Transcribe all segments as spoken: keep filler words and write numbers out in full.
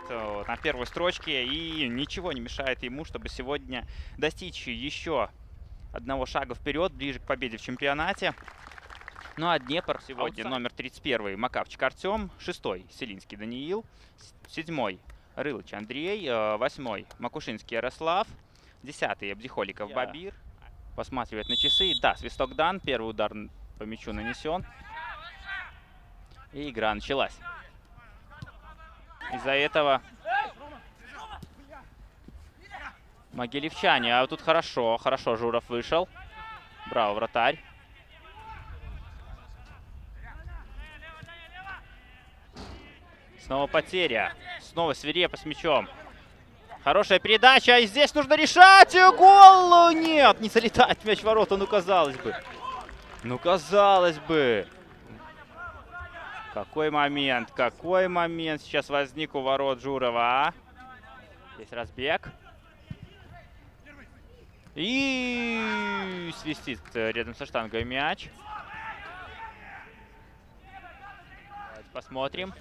э, на первой строчке, и ничего не мешает ему, чтобы сегодня достичь еще одного шага вперед, ближе к победе в чемпионате. Ну а Днепр сегодня номер тридцать один Макавчик Артем, шестой Селинский Даниил, седьмой Рылыч Андрей, восьмой Макушинский Ярослав, десятый Абдихоликов yeah. Бабир. Посматривает на часы. Да, свисток дан, первый удар по мячу нанесен. И игра началась. Из-за этого могилевчане. А тут хорошо, хорошо Журов вышел. Браво, вратарь. Снова потеря. Снова свирепо с мячом. Хорошая передача. И здесь нужно решать. Гол! Нет, не залетает мяч в ворота. Ну, казалось бы. Ну, казалось бы. Какой момент, какой момент сейчас возник у ворот Журова. А? Здесь разбег. И свистит рядом со штангой мяч. Давайте посмотрим.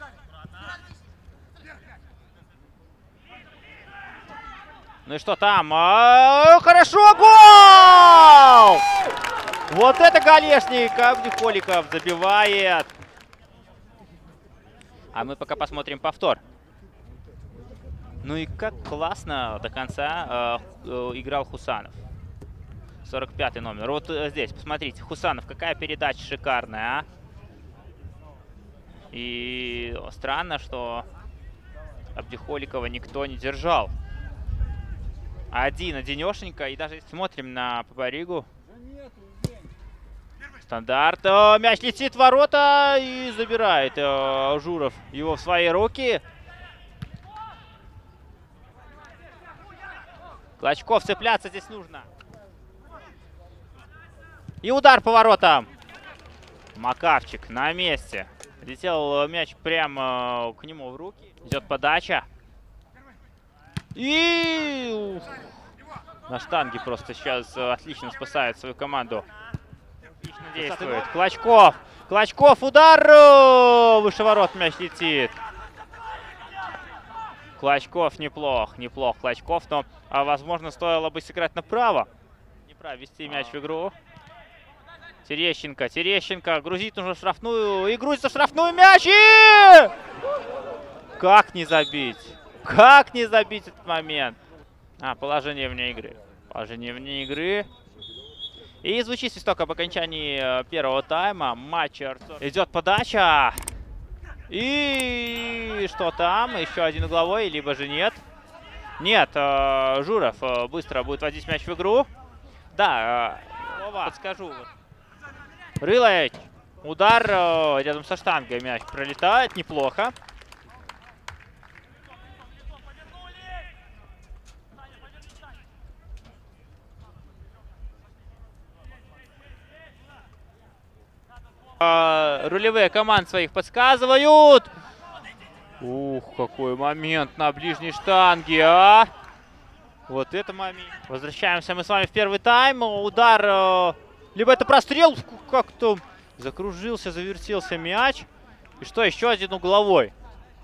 Ну и что там? А, хорошо, гол! Вот это голешник! Абдихоликов забивает. А мы пока посмотрим повтор. Ну и как классно до конца э, э, играл Хусанов. сорок пятый номер. Вот э, здесь, посмотрите, Хусанов, какая передача шикарная, а? И странно, что Абдихоликова никто не держал. Один, одинешенько. И даже если смотрим на Папаригу. Стандарт. О, мяч летит в ворота и забирает о, Журов его в свои руки. Клочков цепляться здесь нужно. И удар по воротам. Макавчик на месте. Летел мяч прямо к нему в руки. Идет подача. И ух, на штанге просто сейчас отлично спасает свою команду. Отлично действует. Клочков. Клочков. Удар. Выше ворот мяч летит. Клочков неплох. Неплох Клочков. Но, а, возможно, стоило бы сыграть направо. Неправо вести мяч в игру. Терещенко. Терещенко. Грузить нужно в штрафную. И грузится в штрафную мяч. И... Как не забить? Как не забить этот момент? А, положение вне игры. Положение вне игры. И звучит свисток об окончании первого тайма. Матч. Идет подача. И что там? Еще один угловой, либо же нет. Нет, Журов быстро будет водить мяч в игру. Да, подскажу. Рылыч. Удар рядом со штангой. Мяч пролетает. Неплохо. Рулевые команд своих подсказывают. Ух, какой момент на ближней штанге, а! Вот это момент. Возвращаемся мы с вами в первый тайм. Удар, либо это прострел, как-то закружился, завертелся мяч. И что, еще один угловой.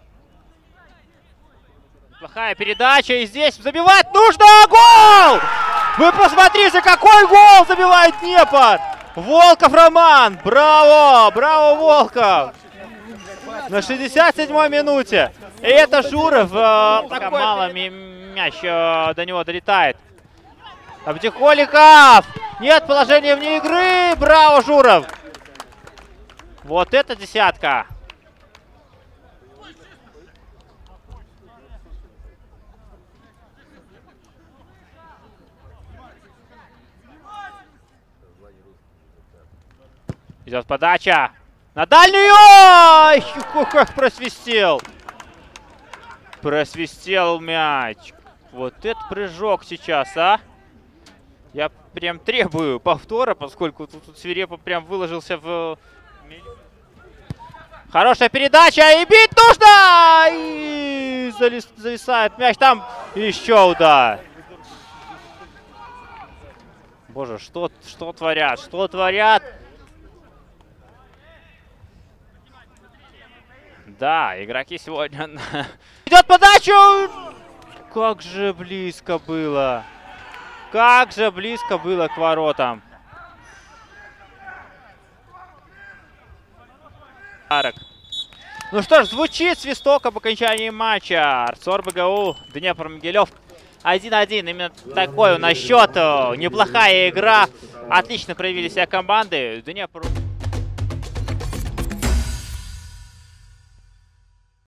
Плохая передача, и здесь забивать нужно! Гол! Вы посмотрите, какой гол забивает Днепр! Волков Роман! Браво! Браво, Волков! На шестьдесят седьмой минуте. И это Журов. Э, пока мало мяч э, до него долетает. Абдихоликов! Нет, положение вне игры. Браво, Журов! Вот это десятка. Идет подача. На дальнюю! Ой, как просвистел. Просвистел мяч. Вот это прыжок сейчас, а. Я прям требую повтора, поскольку тут, тут свирепо прям выложился в... Хорошая передача. И бить нужно! И зависает мяч. Там еще удар. Боже, что, что творят? Что творят? Да, игроки сегодня... Идет подачу! Как же близко было. Как же близко было к воротам. Ну что ж, звучит свисток об окончании матча. Арцор БГУ, Днепр-Могилев. один-один. Именно такой у нас счет. Неплохая игра. Отлично проявили себя команды. Днепр...